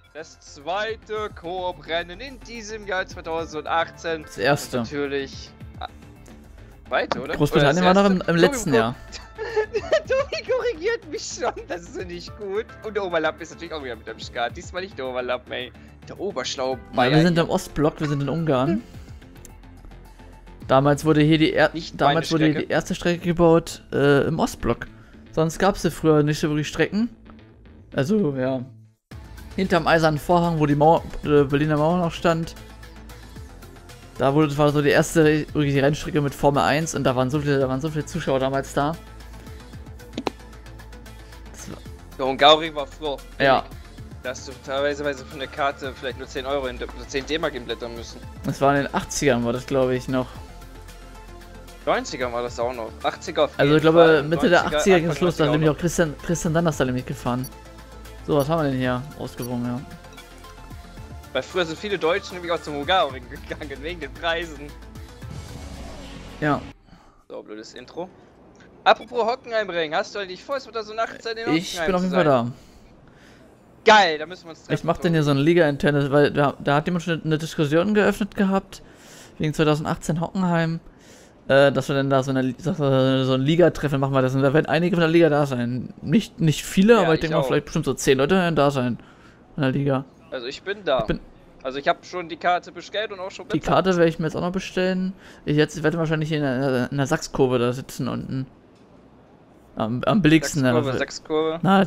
Das zweite Koop-Rennen in diesem Jahr 2018. Das erste. Und natürlich. Weiter, oder? Großbritannien war noch im letzten Jahr. Tobi korrigiert mich schon, das ist nicht gut. Und der Oberlapp ist natürlich auch wieder mit am Start. Diesmal nicht der Oberlapp, ey. Der Oberschlau. Ja, wir sind im Ostblock, wir sind in Ungarn. Damals wurde hier die, die erste Strecke gebaut im Ostblock. Sonst gab es ja früher nicht so wirklich Strecken. Also, ja. Hinterm Eisernen Vorhang, wo die Berliner Mauer noch stand. Da war so die erste richtige Rennstrecke mit Formel 1 und da waren so viele Zuschauer damals da. Der Hungary war früher. Ja. Da hast du teilweise von der Karte vielleicht nur 10 Euro, 10 D-Mark hinblättern müssen. Das war in den 80ern, war das glaube ich noch. 90ern war das auch noch. 80er auf jeden Also ich glaube Fall. Mitte der 80er ging es los, da ist nämlich noch. auch Christian Sanders da nämlich gefahren. So, was haben wir denn hier ausgewogen, ja. Weil früher sind viele Deutsche nämlich auch zum Hungary gegangen, wegen den Preisen. Ja. So, blödes Intro. Apropos Hockenheimring, hast du eigentlich vor, 2018 in Hockenheim Ich bin auf jeden Fall da. Geil, da müssen wir uns treffen. Ich mach denn hier so ein Liga-internes, weil da hat jemand schon eine Diskussion geöffnet gehabt, wegen 2018 Hockenheim, dass wir dann da so ein Liga-Treffen machen, weil da werden einige von der Liga da sein. Nicht viele, Ja, aber ich denke mal vielleicht bestimmt so 10 Leute werden da sein in der Liga. Also ich bin da. Also ich habe schon die Karte bestellt und auch schon bezahlt. Die Karte werde ich mir jetzt auch noch bestellen. Ich werde wahrscheinlich hier in der Sachskurve da sitzen unten. Am billigsten. Sachskurve. Na,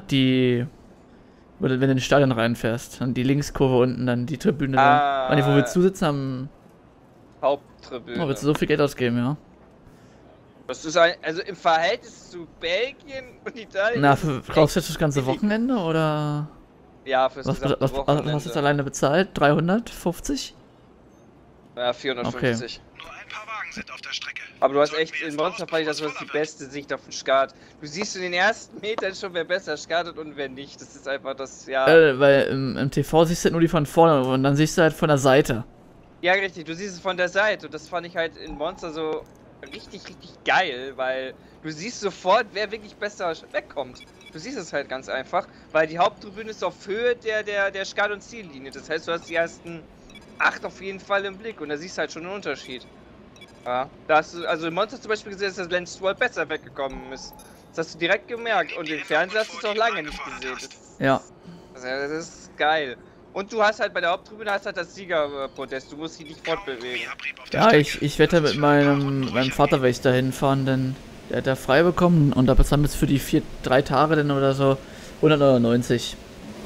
wenn du in das Stadion reinfährst. Und die Linkskurve unten, dann die Tribüne. Dann. Wo willst du sitzen? Haupttribüne. Oh, willst du so viel Geld ausgeben, ja? Das ist also im Verhältnis zu Belgien und Italien. Na, brauchst du jetzt das ganze Wochenende oder? Ja, fürs gesamte Wochenende. Was hast du jetzt alleine bezahlt? 350? Ja, 450. Okay. Nur ein paar Wagen sind auf der Strecke. Aber du hast echt in Monster Party, das war die beste Sicht auf den Start. Du siehst in den ersten Metern schon, wer besser startet und wer nicht. Das ist einfach das, ja. Weil im TV siehst du halt nur die von vorne und dann siehst du halt von der Seite. Ja, richtig, du siehst es von der Seite und das fand ich halt in Monster so richtig geil, weil du siehst sofort, wer wirklich besser wegkommt. Du siehst es halt ganz einfach, weil die Haupttribüne ist auf Höhe der Start- und Ziellinie. Das heißt, du hast die ersten 8 auf jeden Fall im Blick und da siehst du halt schon einen Unterschied. Ja, da hast du, also in Monster zum Beispiel gesehen, dass Lance Stroll besser weggekommen ist. Das hast du direkt gemerkt und im Fernsehen hast du es noch lange nicht gesehen. Das ist geil. Und du hast halt bei der Haupttribüne halt das Siegerpodest, du musst dich nicht fortbewegen. Ja, ich werde mit meinem Vater werde ich da hinfahren, denn der hat da frei bekommen und da bezahlen wir jetzt für die 3 Tage dann oder so 190.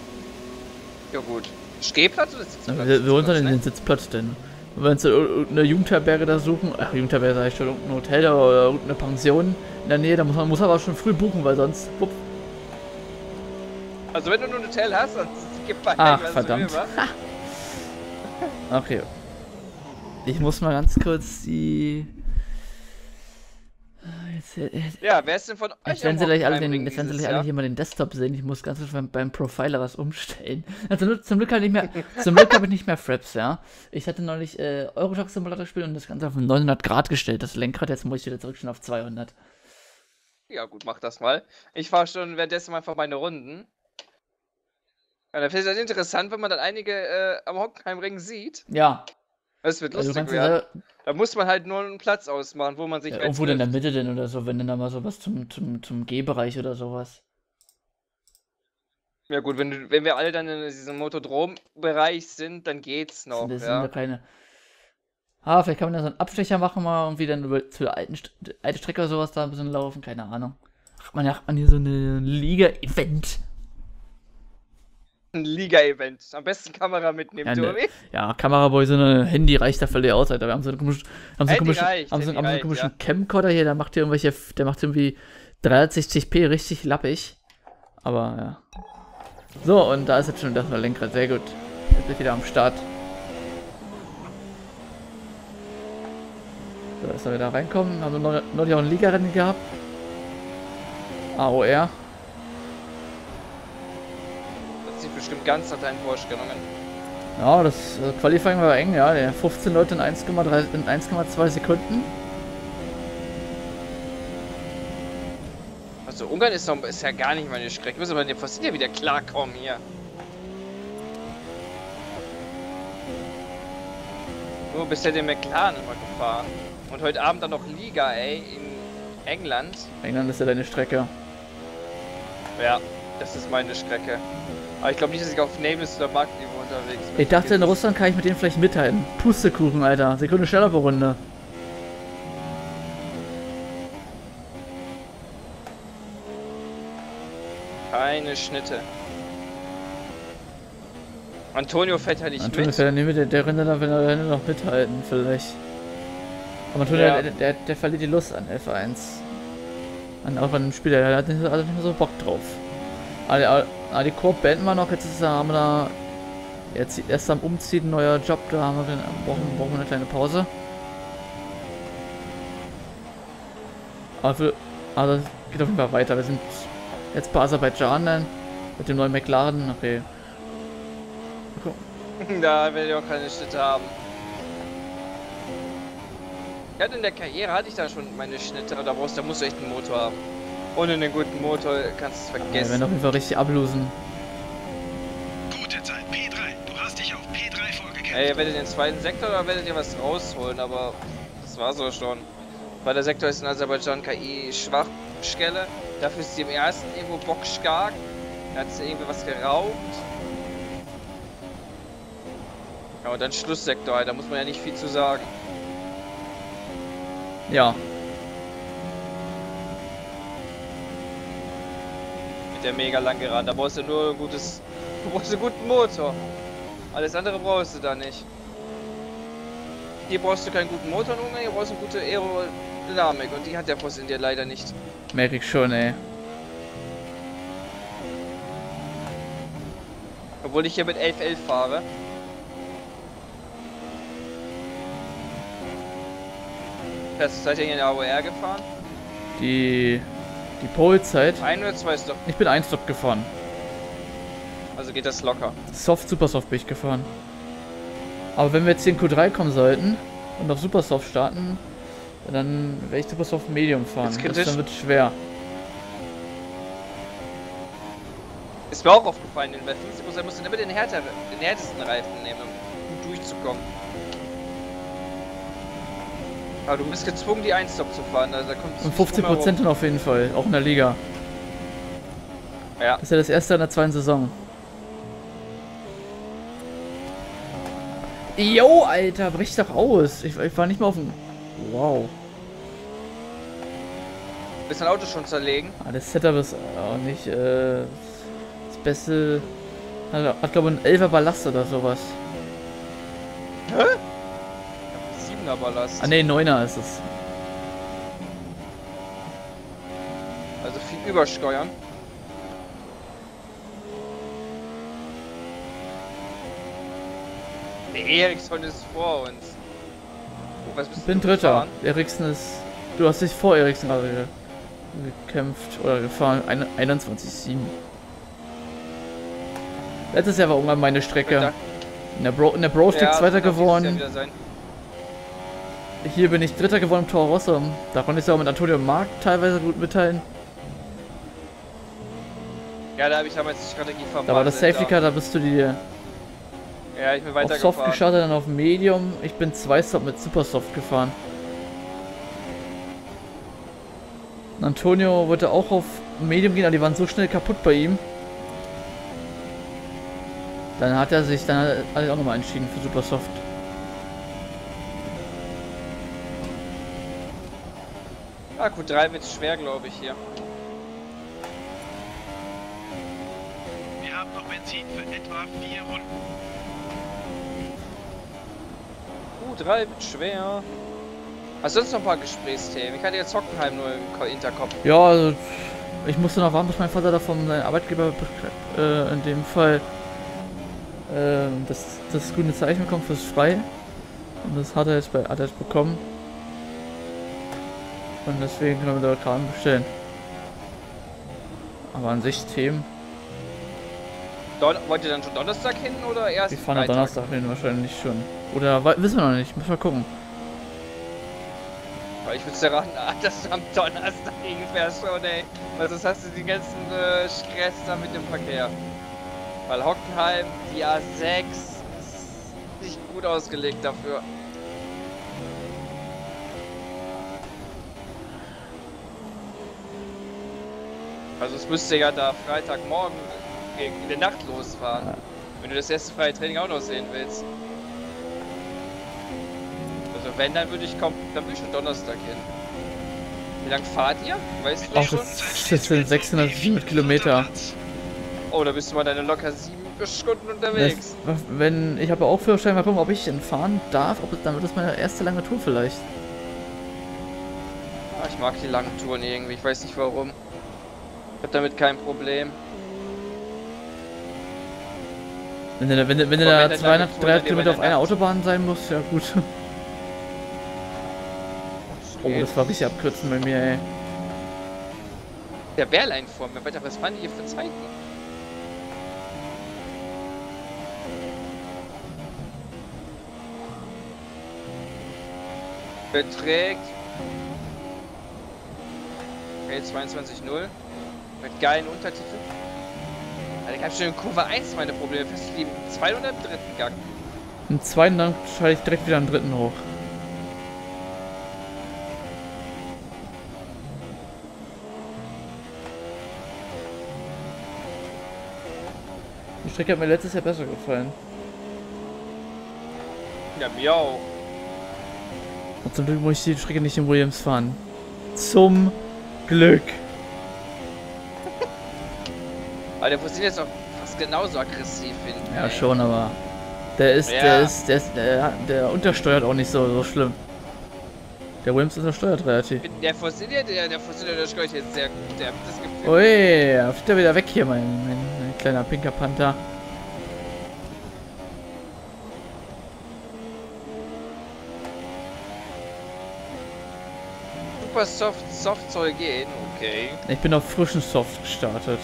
Ja gut. Stehplatz oder Sitzplatz? Wir unter den Sitzplatz denn. Und wenn sie irgendeine Jugendherberge da suchen, Jugendherberge sag ich schon, irgendein Hotel oder irgendeine Pension in der Nähe, da muss aber schon früh buchen, weil sonst, wupp. Also wenn du nur ein Hotel hast, dann gibt es Ach, verdammt. Okay. Ich muss mal ganz kurz die... Ja, wer ist denn von euch? Jetzt werden sie gleich alle hier mal den Desktop sehen. Ich muss ganz kurz beim Profiler was umstellen. Also zum Glück habe ich nicht mehr Fraps, ja. Ich hatte neulich Eurotruck Simulator gespielt und das Ganze auf 900 Grad gestellt. Das Lenkrad, jetzt muss ich wieder zurückstellen auf 200. Ja gut, mach das mal. Ich fahre schon währenddessen einfach meine Runden. Ja, da finde ich das interessant, wenn man dann einige am Hockenheimring sieht. Ja. Das wird lustig werden. Da muss man halt nur einen Platz ausmachen, wo man sich irgendwo in der Mitte denn oder so, wenn dann da mal sowas zum G-Bereich oder sowas. Ja gut, wenn wir alle dann in diesem Motodrom-Bereich sind, dann geht's noch. Das sind da keine... vielleicht kann man da so einen Abstecher machen, mal irgendwie dann zu der alte Strecke oder sowas da ein bisschen laufen, keine Ahnung. Macht man hier so eine Liga-Event. Ein Liga-Event. Am besten Kamera mitnehmen, Tobi. Ja, Kameraboy, so eine Handy reicht da völlig aus, Alter. Wir haben so einen komischen Camcorder hier, der macht irgendwie 360p richtig lappig. Aber ja. So, und da ist jetzt schon das Lenkrad, sehr gut. Jetzt bin ich wieder am Start. So, dass wir wieder reinkommen. Haben wir neulich auch ein Liga-Rennen gehabt. AOR. Bestimmt ganz nach deinen Vorstellungen. Ja, das Qualifying war eng, ja. 15 Leute in 1,2 Sekunden. Also Ungarn ist ja gar nicht meine Strecke. Müssen wir ja wieder klarkommen hier. Nur bisher den McLaren immer gefahren. Und heute Abend dann noch Liga, ey, in England. England ist ja deine Strecke. Ja, das ist meine Strecke. Aber ich glaube nicht, dass ich auf Nameless oder Marktniveau unterwegs bin. Ich dachte, in Russland kann ich mit denen vielleicht mithalten. Pustekuchen, Alter. Sekunde schneller pro Runde. Keine Schnitte. Antonio fährt ja nicht Antonio mit. fährt ja nicht mit, der rennt dann, wenn er noch mithalten, vielleicht. Aber Antonio, Ja. der verliert die Lust an F1. Auch an dem Spiel, der hat nicht mehr so Bock drauf. Aber die Koop beenden wir noch, jetzt haben wir da jetzt erst am Umziehen, neuer Job, da haben wir brauchen wir eine kleine Pause. Aber das geht auf jeden Fall weiter. Wir sind jetzt bei Aserbaidschan dann mit dem neuen McLaren. Okay. Da werde ich auch keine Schnitte haben. Ja, in der Karriere hatte ich da schon meine Schnitte, da musst du echt einen Motor haben. Ohne einen guten Motor kannst du es Wir vergessen. werden auf jeden Fall richtig ablosen. Gute Zeit, P3. Du hast dich auf P3 vorgekämpft. Ey, werdet ihr den zweiten Sektor oder werdet ihr was rausholen? Aber das war's auch schon. Weil der Sektor ist in Aserbaidschan KI Schwachstelle. Dafür ist sie im ersten irgendwo bockstark. Da hat sie irgendwie was geraubt. Ja, und dann Schlusssektor, da muss man ja nicht viel zu sagen. Ja. Mit der mega lang gerannt. Da brauchst du nur ein gutes. Du brauchst einen guten Motor. Alles andere brauchst du da nicht. Hier brauchst du keinen guten Motor, Junge, hier brauchst du eine gute Aerodynamik und die hat der Boss in dir leider nicht. Merke ich schon, ey. Obwohl ich hier mit 1111 fahre. Seid ihr hier in der AOR gefahren? Die Polezeit. Ein oder zwei Stop? Ich bin 1 Stop gefahren. Also geht das locker. Super Soft bin ich gefahren. Aber wenn wir jetzt hier in Q3 kommen sollten und auf Super Soft starten, dann werde ich Super Soft Medium fahren. Dann wird es schwer. Ist mir auch aufgefallen, bei 50% musst du immer den härtesten Reifen nehmen, um gut durchzukommen. Aber du bist gezwungen, die 1-Stop zu fahren. Also da kommt Und 50% dann auf jeden Fall, auch in der Liga. Ja. Das ist ja das erste in der zweiten Saison. Jo, Alter, brich doch aus. Ich war nicht mal auf dem... Wow. Willst du dein Auto schon zerlegen? Ah, das Setup ist auch nicht das Beste. Hat glaube ich einen 11er Ballast oder sowas. Hä? 7er Ballast. Ah ne, 9er ist es. Also viel übersteuern. Der Eriksson ist vor uns. Oh, was bist Ich bin du Dritter. gefahren? Eriksen ist... Du hast dich vor Eriksen gerade gekämpft oder gefahren. 21,7. Letztes Jahr war irgendwann meine Strecke. In der Bro Stick Zweiter geworden. Hier bin ich Dritter geworden im Toro Rosso. Da konnte ich ja auch mit Antonio Mark teilweise gut mitteilen. Ja, da habe ich damals die Strategie verpasst. Da war das Safety Car, da bist du die ja, ich bin weiter auf Soft gefahren. gestartet, dann auf Medium. Ich bin 2 Stop mit Super Soft gefahren. Und Antonio wollte auch auf Medium gehen, aber die waren so schnell kaputt bei ihm. Dann hat er sich dann auch nochmal entschieden für Super Soft. Ah, Q3 wird schwer, glaube ich, hier. Wir haben noch Benzin für etwa 4 Runden. Q3 wird schwer. Hast du sonst noch ein paar Gesprächsthemen? Ich hatte jetzt Hockenheim nur im Hinterkopf. Ja, also ich musste noch warten, bis mein Vater da von seinem Arbeitgeber in dem Fall das grüne Zeichen bekommt fürs Frei. Und das hat er jetzt bekommen. Und deswegen können wir da Kram bestellen. Aber an sich Themen. Wollt ihr dann schon Donnerstag hin oder erst Wir fahren am Donnerstag hin wahrscheinlich schon. Oder wissen wir noch nicht, müssen wir gucken. Aber ich würde dir raten, dass du am Donnerstag hinfährst schon, ey. Weil sonst hast du den ganzen Stress da mit dem Verkehr. Weil Hockenheim, die A6, ist nicht gut ausgelegt dafür. Also es müsste ja da Freitagmorgen in der Nacht losfahren. Ja. Wenn du das erste freie Training auch noch sehen willst. Also wenn, dann würde ich kommen, dann würde ich schon Donnerstag hin. Wie lang fahrt ihr? Weißt du schon? Das sind 600 Kilometer. Oh, da bist du mal deine locker 7 Stunden unterwegs. Wenn, ich habe auch Führerschein, mal gucken, ob ich ihn fahren darf, dann wird das meine erste lange Tour vielleicht. Ah, ich mag die langen Touren irgendwie, ich weiß nicht warum. Ich habe damit kein Problem. Wenn du da 200, 300 Kilometer auf einer Autobahn sein musst, ja gut. Oh, das war richtig abkürzen bei mir, ey. Der Bärlein vor mir, Alter, was fahren die hier für Zeiten? Beträgt okay, 22,0 mit geilen Untertiteln. Ich habe schon in Kurve 1 meine Probleme festgeblieben. Im zweiten oder im dritten Gang? Im zweiten, dann schalte ich direkt wieder am dritten hoch. Die Strecke hat mir letztes Jahr besser gefallen. Ja, mir auch. Und zum Glück muss ich die Strecke nicht in Williams fahren. Zum Glück. Aber der Fossil ist auch fast genauso aggressiv, finde ich. Ja, schon, aber der untersteuert auch nicht so schlimm. Der Williams untersteuert relativ. Der Fossil untersteuert jetzt sehr gut. Der hat das Gefühl. Ui, fliegt er wieder weg hier, mein kleiner pinker Panther. Super soft soll gehen, okay. Ich bin auf frischen Soft gestartet.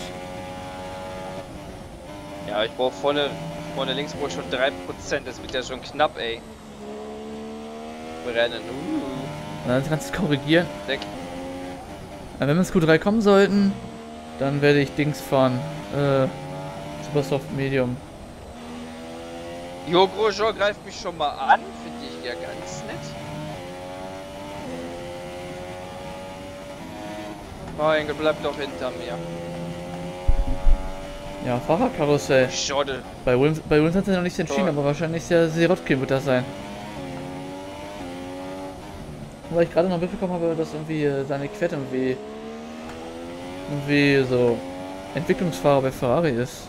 Ja, ich brauche vorne links wohl schon 3%, das wird ja schon knapp, ey. Brennen, Dann kannst du korrigieren. Wenn wir ins Q3 kommen sollten, dann werde ich Dings fahren. Super Soft Medium. Jo, Grosjean greift mich schon mal an, finde ich ja ganz nett. Oh, Engel bleibt doch hinter mir. Ja, Fahrerkarussell. Schade. Bei uns hat er noch nicht entschieden, aber wahrscheinlich der Sirotkin wird das sein. Weil ich gerade noch mitbekommen habe, dass irgendwie seine Quette irgendwie so Entwicklungsfahrer bei Ferrari ist.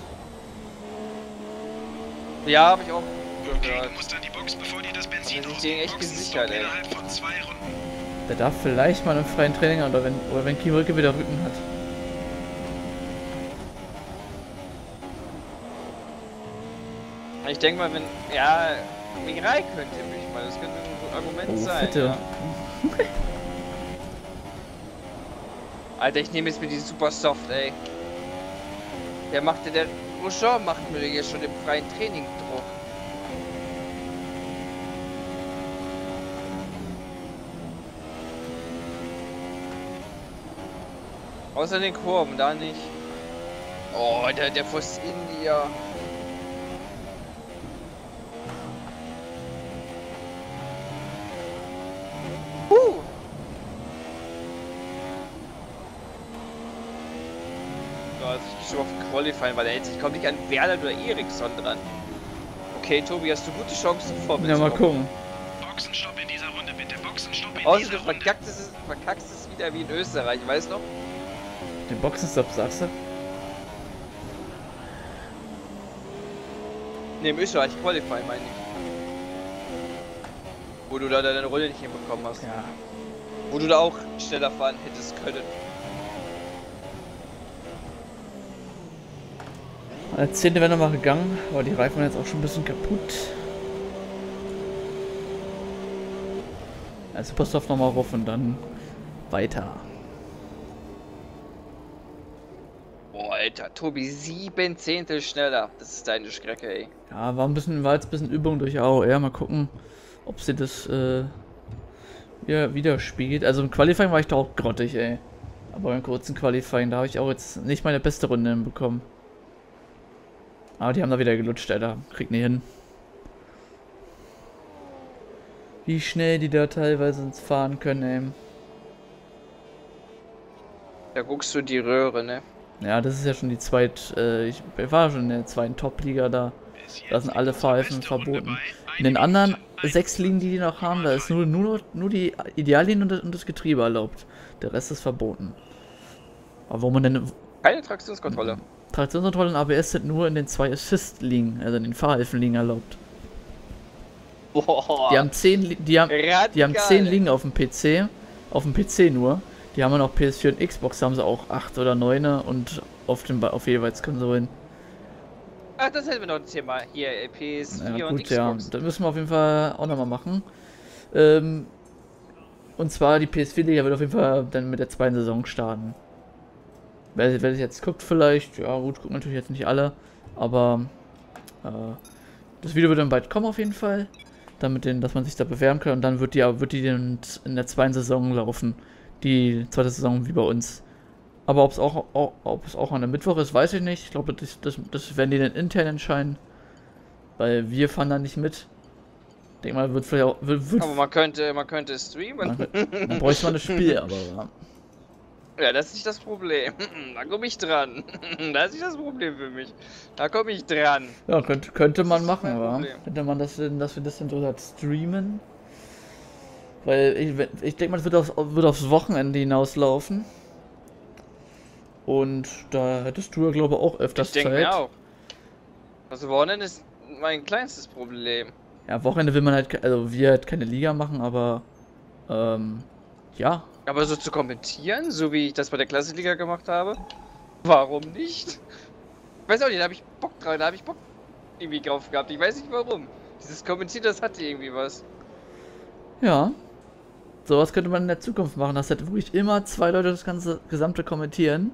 Ja, habe ich auch Okay, gehört. du musst an die Box, bevor die das Benzin Aber die sind echt gesichert, ey. innerhalb von 2 Runden. Der darf vielleicht mal im freien Training oder wenn Kim Rücke wieder Rücken hat. Ich denke mal, wenn. Ja, Mirai könnte mich mal. Das könnte ein Argument sein. Fette. Ja. Alter, ich nehme jetzt mir die Super Soft, ey. Der Grosjean macht mir jetzt schon im freien Training Druck. Außer den Kurven, da nicht. Oh, der Force India. Also ich gehe schon auf Qualifying, weil ich komme nicht an Werner oder Eriksson dran. Okay, Tobi, hast du gute Chancen vor mir? Ja, mal gucken. Boxenstopp in dieser Runde, bitte. Boxenstopp in Außer dieser du Runde. verkackst es wieder wie in Österreich, weißt du noch? Den Boxenstopp, sagst du? Ne, im Österreich Qualifying meine ich. Wo du da deine Rolle nicht hinbekommen hast. Ja. Wo du da auch schneller fahren hättest können. Als 10. wäre nochmal gegangen, aber die Reifen waren jetzt auch schon ein bisschen kaputt. Also Supersoft nochmal rauf und dann weiter. Boah, Alter, Tobi, 7 Zehntel schneller. Das ist deine Strecke, ey. Ja, war jetzt ein bisschen Übung durch AOR. Mal gucken, ob sie das widerspiegelt. Also im Qualifying war ich da auch grottig, ey. Aber im kurzen Qualifying, da habe ich auch jetzt nicht meine beste Runde hinbekommen. Aber die haben da wieder gelutscht, Alter. Kriegt nie hin. Wie schnell die da teilweise ins Fahren können, ey. Da guckst du die Röhre, ne? Ja, das ist ja schon die ich war schon in der zweiten Top-Liga da. Da sind alle Fahrhilfen verboten. In den anderen 6 Ligen, die noch haben, da ist nur die Ideallinie und das Getriebe erlaubt. Der Rest ist verboten. Aber wo man denn... Keine Traktionskontrolle. Traktionskontrolle und ABS sind nur in den 2 Assist-Ligen, also in den Fahrhilfen-Ligen erlaubt. Boah. Die haben 10 Ligen auf dem PC nur. Die haben dann auch PS4 und Xbox, da haben sie auch 8 oder 9 und auf jeweils Konsolen. Ach, das hätten wir noch ein Thema. Hier, PS4 Ja, und gut, Xbox. ja, das müssen wir auf jeden Fall auch nochmal machen. Und zwar die PS4-Liga wird auf jeden Fall dann mit der 2. Saison starten. Wer das jetzt guckt vielleicht, ja gut, gucken natürlich jetzt nicht alle, aber das Video wird dann bald kommen auf jeden Fall, dass man sich da bewerben kann und dann wird die dann in der 2. Saison laufen. Die 2. Saison wie bei uns. Aber ob es auch an der Mittwoch ist, weiß ich nicht. Ich glaube, das werden die dann intern entscheiden. Weil wir fahren da nicht mit. Ich denke mal, wird vielleicht auch... Aber man könnte streamen. Dann bräuchte man das Spiel, aber... Ja, das ist nicht das Problem. Da komme ich dran. Das ist nicht das Problem für mich. Da komme ich dran. Ja, könnte man machen, wa? Könnte man dass wir das dann so streamen? Weil ich denke mal, es wird aufs Wochenende hinauslaufen. Und da hättest du ja, glaube ich, auch öfters Zeit. Ich denke mir auch. Also Wochenende ist mein kleinstes Problem. Ja, Wochenende will man halt, also wir halt keine Liga machen, aber ja. Aber so zu kommentieren, so wie ich das bei der Klassikliga gemacht habe, warum nicht? Ich weiß auch nicht, da habe ich Bock drauf, da habe ich Bock irgendwie drauf gehabt. Ich weiß nicht warum. Dieses Kommentieren, das hatte irgendwie was. Ja. Sowas könnte man in der Zukunft machen, dass halt wirklich immer 2 Leute das gesamte kommentieren.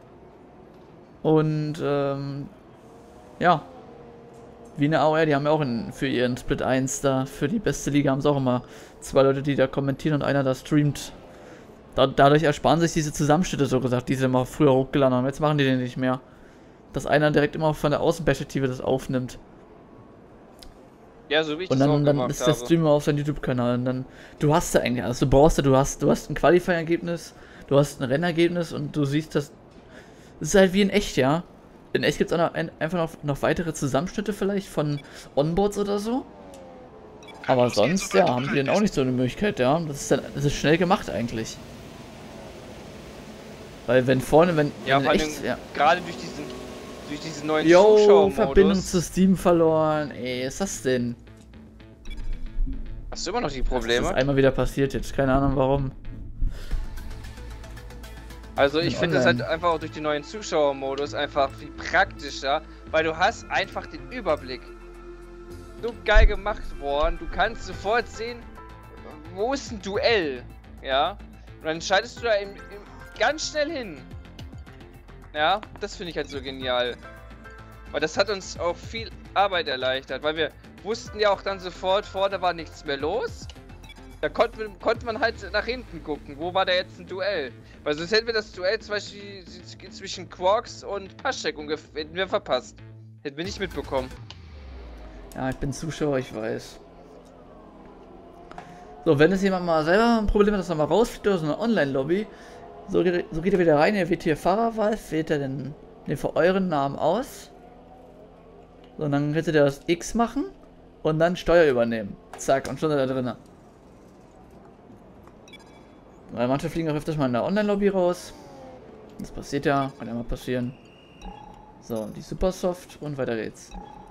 Und ja. Wie eine AOR, die haben ja auch für ihren Split 1 da, für die beste Liga haben sie auch immer 2 Leute, die da kommentieren und einer da streamt. Dadurch ersparen sich diese Zusammenschnitte, so gesagt, die sie immer früher hochgeladen haben. Jetzt machen die den nicht mehr. Dass einer direkt immer von der Außenperspektive das aufnimmt. Ja, so wie ich und das auch dann gemacht ist der Streamer auf seinem YouTube-Kanal und dann, du hast da eigentlich alles. Du hast ein Qualifying-Ergebnis, du hast ein Rennergebnis und du siehst das. Es ist halt wie in echt, ja. In echt gibt es auch einfach noch weitere Zusammenschnitte vielleicht von Onboards oder so. Aber sonst, ja, haben die dann auch nicht so eine Möglichkeit, ja. Das ist schnell gemacht eigentlich. Weil wenn echt, ja. Gerade durch diesen neuen Zuschauermodus. Verbindung zu Steam verloren. Ey, ist das denn? Hast du immer noch die Probleme? Das ist einmal wieder passiert jetzt, keine Ahnung warum. Also ich finde das halt einfach auch durch den neuen Zuschauermodus einfach viel praktischer, weil du hast einfach den Überblick. So geil gemacht worden, du kannst sofort sehen, wo ist ein Duell, ja? Und dann schaltest du da ganz schnell hin. Ja, das finde ich halt so genial. Weil das hat uns auch viel Arbeit erleichtert, weil wir wussten ja auch dann sofort, vorne war nichts mehr los. Da konnte man halt nach hinten gucken, wo war da jetzt ein Duell. Weil sonst hätten wir das Duell zum Beispiel zwischen Quarks und Paschek ungefähr, hätten wir verpasst. Hätten wir nicht mitbekommen. Ja, ich bin Zuschauer, ich weiß. So, wenn es jemand mal selber ein Problem hat, dass er mal rausfliegt aus einer Online-Lobby, so geht er wieder rein, er wählt hier Fahrerwahl, wählt er den für euren Namen aus. So, und dann hätte der das X machen und dann Steuer übernehmen. Zack, und schon ist er da drin. Weil manche fliegen auch öfters mal in der Online-Lobby raus. Das passiert ja, kann ja mal passieren. So, die Supersoft und weiter geht's.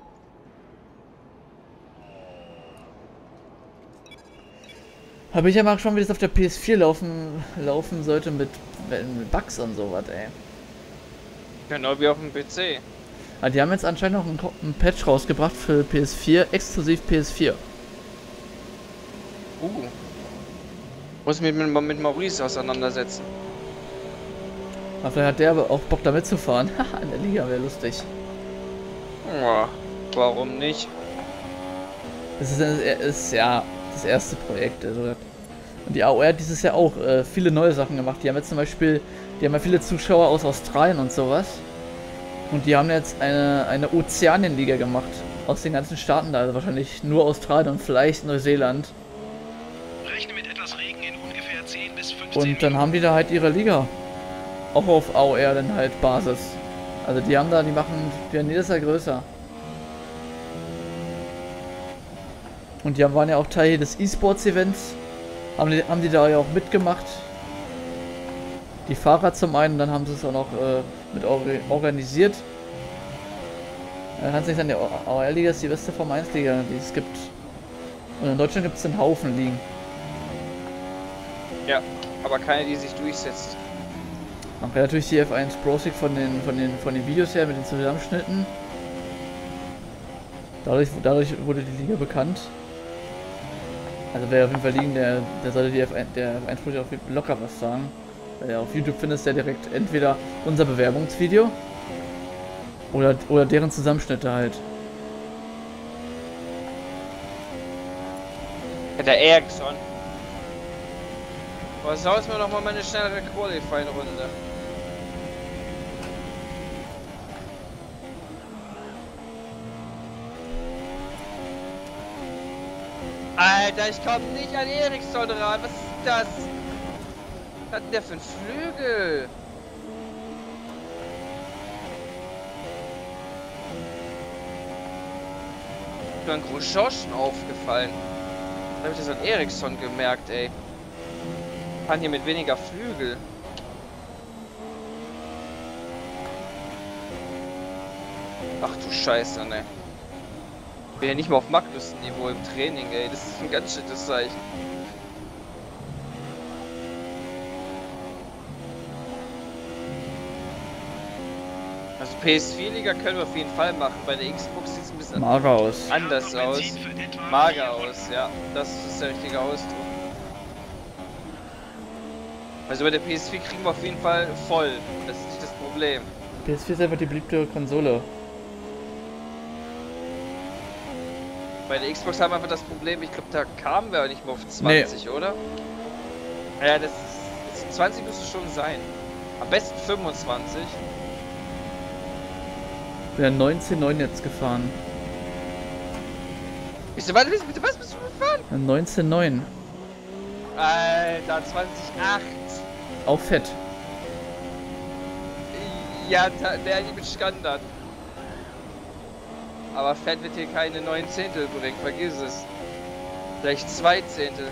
Habe ich ja mal schon, wie das auf der PS4 laufen sollte mit Bugs und sowas, ey. Genau wie auf dem PC. Aber die haben jetzt anscheinend noch einen Patch rausgebracht für PS4, exklusiv PS4. Muss mich mit Maurice auseinandersetzen. Aber vielleicht hat der aber auch Bock da mitzufahren. Haha, in der Liga wäre lustig. Ja, warum nicht? Das ist ja das erste Projekt. Also, und die AOR hat dieses Jahr auch viele neue Sachen gemacht. Die haben jetzt zum Beispiel, die haben ja viele Zuschauer aus Australien und sowas. Und die haben jetzt eine Ozeanienliga gemacht. Aus den ganzen Staaten da. Also wahrscheinlich nur Australien und vielleicht Neuseeland. Rechne mit etwas Regen in ungefähr 10 bis 15 Und dann haben die da halt ihre Liga. auch auf AOR dann halt Basis. Also die haben da, die werden jedes Jahr größer. Und die waren ja auch Teil des E-Sports-Events. Haben die da ja auch mitgemacht. Die Fahrer zum einen, dann haben sie es auch noch mit organisiert. Dann kann es nicht sein, die AOR-Liga ist die beste Formel 1-Liga, die es gibt. Und in Deutschland gibt es einen Haufen Ligen. Ja, aber keine, die sich durchsetzt. Auch natürlich die F1 Pro League von den Videos her mit den Zusammenschnitten. Dadurch wurde die Liga bekannt. Also wer auf jeden Fall liegen, der sollte der F1 Pro League auf locker was sagen. Weil auf YouTube findest du ja direkt entweder unser Bewerbungsvideo oder deren Zusammenschnitte halt. Ja, der Ericsson. Was saus mir noch mal meine schnellere Qualifying-Runde. Alter, ich komm nicht an Ericsson ran. Was ist das? Was hat denn der für ein Flügel? Ist mir ein Grosjean aufgefallen. Da hab ich das an Ericsson gemerkt, ey. Kann hier mit weniger Flügel. Ach du Scheiße, ne. Bin ja nicht mal auf Magnussen-Niveau im Training, ey. Das ist ein ganz schönes Zeichen. Also PS4-Liga können wir auf jeden Fall machen. Bei der Xbox sieht es ein bisschen anders aus. Mager aus, ja. Das ist der richtige Ausdruck. Also bei der PS4 kriegen wir auf jeden Fall voll. Das ist nicht das Problem. PS4 ist einfach die beliebte Konsole. Bei der Xbox haben wir einfach das Problem, ich glaube, da kamen wir nicht mehr auf 20, nee. Oder? Ja, das ist 20 müsste schon sein. Am besten 25. Wir sind 19,9 jetzt gefahren. Warte, bitte, was bist du gefahren? 19,9. Alter, 20,8. Auch fett. Ja, der mit Standard. Aber Fett wird hier keine 9 Zehntel bringen, vergiss es. Vielleicht 2 Zehntel.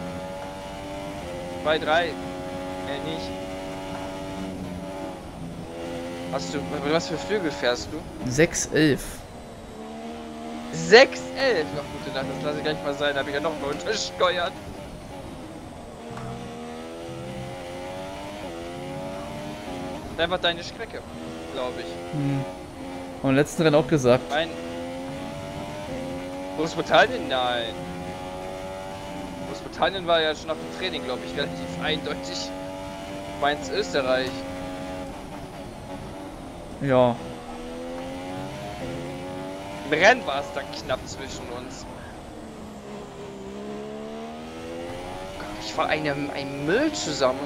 2, 3. Nicht. Was für Flügel fährst du? 6,11. 6,11? Ach gute Nacht, das lasse ich gleich mal sein, da habe ich ja noch mal untersteuert. Einfach deine Strecke, glaube ich. Hm. Und im letzten Rennen auch gesagt. Großbritannien? Nein. Großbritannien war ja schon nach dem Training, glaube ich, relativ eindeutig. Mainz, Österreich. Ja. Im Rennen war es dann knapp zwischen uns. Gott, ich war ein Müll zusammen.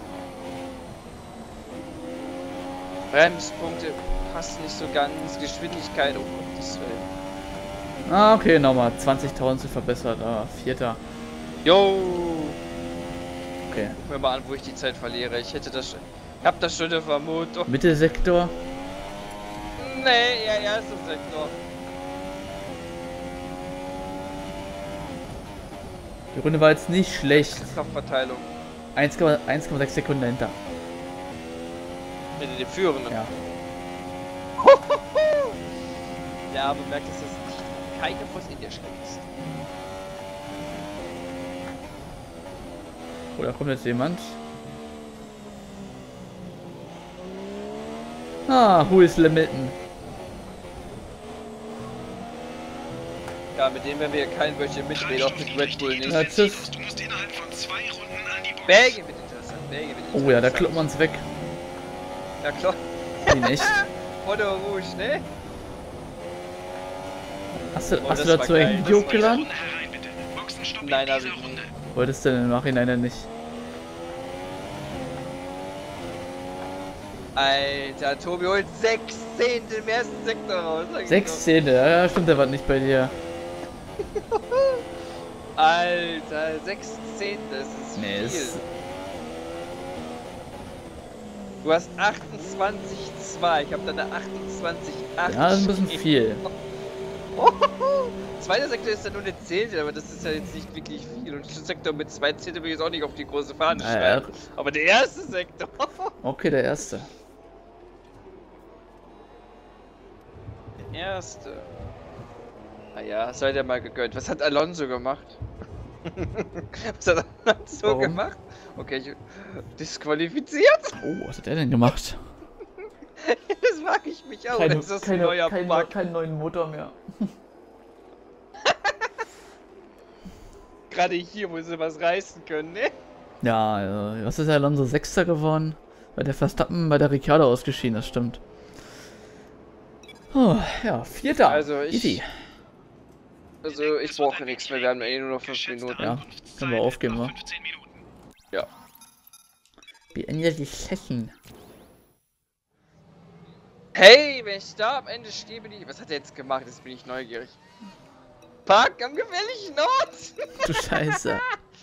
Bremspunkte passt nicht so ganz, Geschwindigkeit, oh Gottes Willen. Ah, okay, nochmal 20.000 verbessert, Vierter. Jo! Okay. Guck mir mal an, wo ich die Zeit verliere. Ich hab das schon eine Vermutung. Mittelsektor? Nee, ja, erster Sektor. Die Runde war jetzt nicht schlecht. Kraftverteilung. 1,6 Sekunden dahinter. Mit dem Führenden. Ja. Ja, aber merkt, dass das nicht keine Fuß in der Strecke ist. Oh, da kommt jetzt jemand. Ah, who is Lemitten? Ja, mit dem werden wir kein Wörtchen mitreden, auch mit Red Bull nicht. Ja, tschüss. Du musst innerhalb von 2 Runden an die Box. Belgien wird interessant, Belgien wird interessant. Oh ja, da kloppt man's weg. Ja klar. Wie nicht? Oder Rouge, ne? Hast du dazu ein Video hochgeladen? Nein, hab ich nicht. Wolltest du denn im Nachhinein ja nicht? Alter, Tobi holt 6 Zehntel im ersten Sektor raus. 6 Zehntel, ja stimmt, der war nicht bei dir. Alter, 6 Zehntel, das ist viel. Du hast 28,2. Ich habe dann eine 28,8. Ja, das ist ein bisschen viel. Zweiter Sektor ist ja nur eine Zehntel, aber das ist ja jetzt nicht wirklich viel. Und Sektor mit 2 Zehntel will ich jetzt auch nicht auf die große Fahne schreiben. Aber der erste Sektor. Okay, der erste. Der erste. Naja, sei dir mal gegönnt. Was hat Alonso gemacht? Was hat Alonso gemacht? Okay, ich disqualifiziert. Oh, was hat er denn gemacht? Das frage ich mich auch. Das ist ein neuer Bug. Keinen neuen Motor mehr. Gerade hier, wo sie was reißen können, ne? Ja, was ist Alonso Sechster geworden? Weil der Verstappen bei der Ricciardo ausgeschieden, das stimmt. Oh, ja, Vierter. Also Easy. Ich brauche nichts mehr, wir haben eh nur noch 5 Minuten. Ja, können wir aufgeben, wa? Ja. Beende die Session. Hey, wenn ich da am Ende stehe, bin ich... Was hat er jetzt gemacht? Jetzt bin ich neugierig. Park am gefährlichen Ort! Du Scheiße.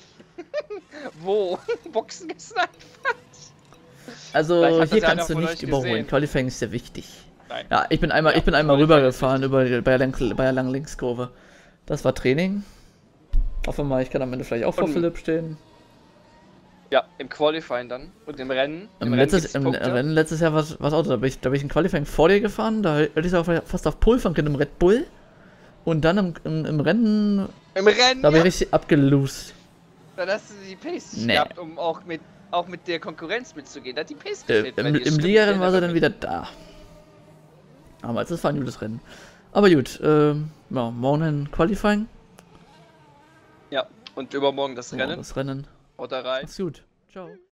Wo? Boxen gesniped? Also Vielleicht hat hier das kannst du einer von nicht euch überholen. gesehen. Qualifying ist sehr wichtig. Nein. Ja, ich bin einmal rübergefahren bei der langen Linkskurve. Das war Training. Hoffe mal, ich kann am Ende vielleicht auch vor Philipp stehen. Ja, im Qualifying dann. Und im Rennen. Im Rennen letztes Jahr war es Auto. Da bin ich im Qualifying vor dir gefahren. Da hätte ich auch fast auf Pole fahren können im Red Bull. Und dann im Rennen. Im Rennen? Da bin ich richtig abgelost. Dann hast du die Pace nicht gehabt, um auch mit der Konkurrenz mitzugehen. Da hat die Pace gefehlt. Im Ligarennen war sie dann wieder da. Aber das war ein gutes Rennen. Aber gut, ja, morgen ein Qualifying. Ja, und übermorgen das Rennen. Das Rennen. Oder rein. Mach's gut. Ciao.